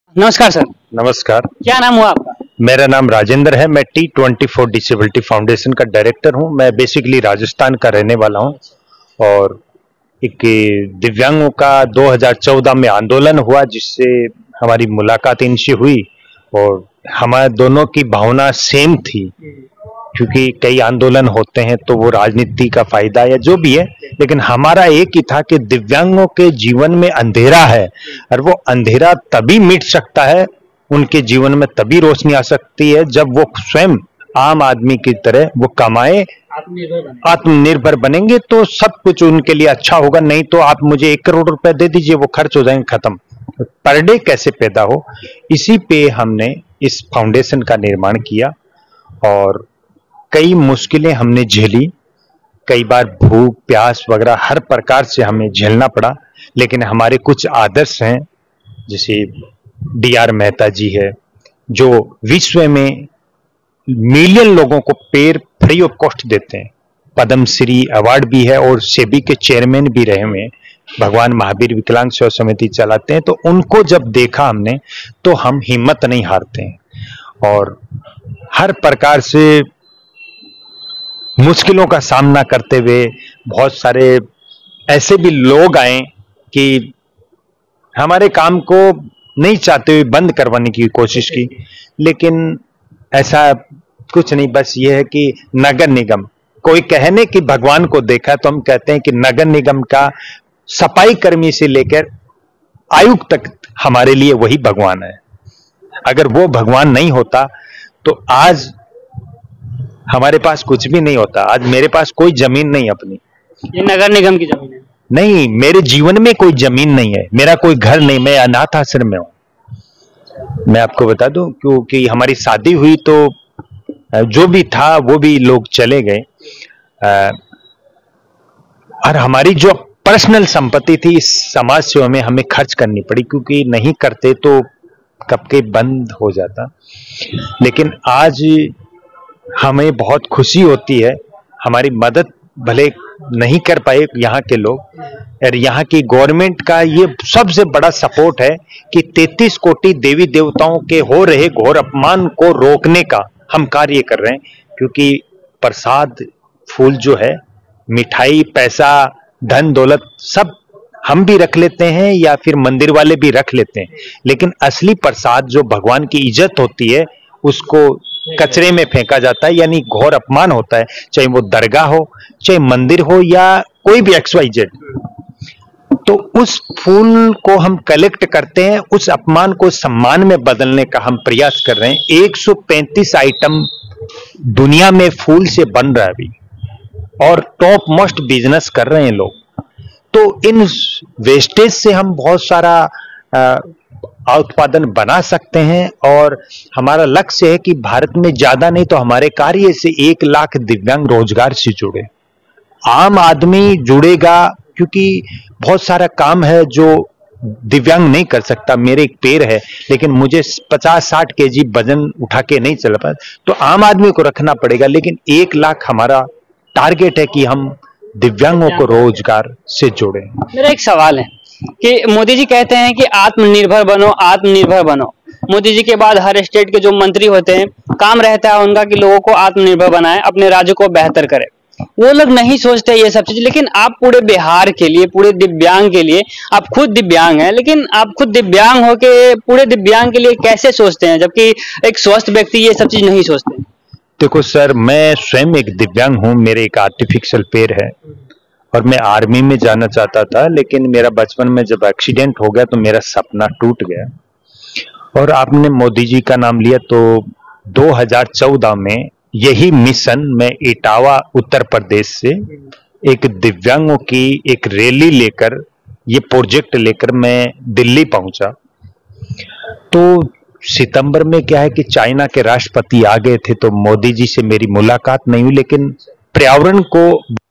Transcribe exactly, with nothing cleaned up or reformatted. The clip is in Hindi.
नमस्कार सर। नमस्कार। क्या नाम हुआ आपका? मेरा नाम राजेंद्र है। मैं T twenty four disability foundation का डायरेक्टर हूं। मैं बेसिकली राजस्थान का रहने वाला हूं और एक दिव्यांगों का दो हज़ार चौदह में आंदोलन हुआ जिससे हमारी मुलाकात इनसे हुई और हमारे दोनों की भावना सेम थी, क्योंकि कई आंदोलन होते हैं तो वो राजनीति का फायदा या जो भी है, लेकिन हमारा एक ही था कि दिव्यांगों के जीवन में अंधेरा है और वो अंधेरा तभी मिट सकता है, उनके जीवन में तभी रोशनी आ सकती है जब वो स्वयं आम आदमी की तरह वो कमाए, आत्मनिर्भर बनेंगे तो सब कुछ उनके लिए अच्छा होगा। नहीं तो आप मुझे एक करोड़ रुपए दे दीजिए, वो खर्च हो जाएंगे, खत्म। पर डे कैसे पैदा हो, इसी पे हमने इस फाउंडेशन का निर्माण किया और कई मुश्किलें हमने झेली, कई बार भूख प्यास वगैरह हर प्रकार से हमें झेलना पड़ा, लेकिन हमारे कुछ आदर्श हैं, जैसे डी आर मेहता जी है जो विश्व में मिलियन लोगों को पेड़ फ्री ऑफ कॉस्ट देते हैं, पद्म श्री अवार्ड भी है और सेबी के चेयरमैन भी रहे हुए हैं, भगवान महावीर विकलांग सेवा समिति चलाते हैं। तो उनको जब देखा हमने तो हम हिम्मत नहीं हारते हैं और हर प्रकार से मुश्किलों का सामना करते हुए बहुत सारे ऐसे भी लोग आए कि हमारे काम को नहीं चाहते हुए बंद करवाने की कोशिश की, लेकिन ऐसा कुछ नहीं। बस ये है कि नगर निगम, कोई कहने कि भगवान को देखा तो हम कहते हैं कि नगर निगम का सफाई कर्मी से लेकर आयुक्त तक हमारे लिए वही भगवान है। अगर वो भगवान नहीं होता तो आज हमारे पास कुछ भी नहीं होता। आज मेरे पास कोई जमीन नहीं अपनी। ये नगर निगम की जमीन है? नहीं, मेरे जीवन में कोई जमीन नहीं है, मेरा कोई घर नहीं, मैं अनाथ आश्रम में हूं। मैं आपको बता दूं, क्योंकि हमारी शादी हुई तो जो भी था वो भी लोग चले गए और हमारी जो पर्सनल संपत्ति थी इस समाज सेवा में हमें खर्च करनी पड़ी, क्योंकि नहीं करते तो कब के बंद हो जाता। लेकिन आज हमें बहुत खुशी होती है, हमारी मदद भले नहीं कर पाए यहाँ के लोग, और यहाँ की गवर्नमेंट का ये सबसे बड़ा सपोर्ट है कि तैंतीस कोटि देवी देवताओं के हो रहे घोर अपमान को रोकने का हम कार्य कर रहे हैं। क्योंकि प्रसाद फूल जो है, मिठाई पैसा धन दौलत सब हम भी रख लेते हैं या फिर मंदिर वाले भी रख लेते हैं, लेकिन असली प्रसाद जो भगवान की इज्जत होती है उसको कचरे में फेंका जाता है, यानी घोर अपमान होता है। चाहे वो दरगाह हो, चाहे मंदिर हो या कोई भी एक्स वाई जेड। तो उस फूल को हम कलेक्ट करते हैं, उस अपमान को सम्मान में बदलने का हम प्रयास कर रहे हैं। एक सौ पैंतीस आइटम दुनिया में फूल से बन रहा है अभी और टॉप मोस्ट बिजनेस कर रहे हैं लोग। तो इन वेस्टेज से हम बहुत सारा आ, उत्पादन बना सकते हैं और हमारा लक्ष्य है कि भारत में ज्यादा नहीं तो हमारे कार्य से एक लाख दिव्यांग रोजगार से जुड़े, आम आदमी जुड़ेगा, क्योंकि बहुत सारा काम है जो दिव्यांग नहीं कर सकता। मेरे एक पैर है लेकिन मुझे पचास साठ केजी वजन उठा के नहीं चल पाता, तो आम आदमी को रखना पड़ेगा। लेकिन एक लाख हमारा टारगेट है कि हम दिव्यांगों को रोजगार से जोड़ें। मेरा एक सवाल है कि मोदी जी कहते हैं कि आत्मनिर्भर बनो, आत्मनिर्भर बनो। मोदी जी के बाद हर स्टेट के जो मंत्री होते हैं काम रहता है उनका कि लोगों को आत्मनिर्भर बनाए, अपने राज्य को बेहतर करे। वो लोग नहीं सोचते ये सब चीज, लेकिन आप पूरे बिहार के लिए, पूरे दिव्यांग के लिए, आप खुद दिव्यांग हैं, लेकिन आप खुद दिव्यांग हो के पूरे दिव्यांग के लिए कैसे सोचते हैं, जबकि एक स्वस्थ व्यक्ति ये सब चीज नहीं सोचते? देखो सर, मैं स्वयं एक दिव्यांग हूं, मेरे एक आर्टिफिशियल पैर है और मैं आर्मी में जाना चाहता था, लेकिन मेरा बचपन में जब एक्सीडेंट हो गया तो मेरा सपना टूट गया। और आपने मोदी जी का नाम लिया तो दो हज़ार चौदह में यही मिशन मैं इटावा उत्तर प्रदेश से एक दिव्यांगों की एक रैली लेकर, ये प्रोजेक्ट लेकर मैं दिल्ली पहुंचा। तो सितंबर में क्या है कि चाइना के राष्ट्रपति आ गए थे, तो मोदी जी से मेरी मुलाकात नहीं हुई, लेकिन पर्यावरण को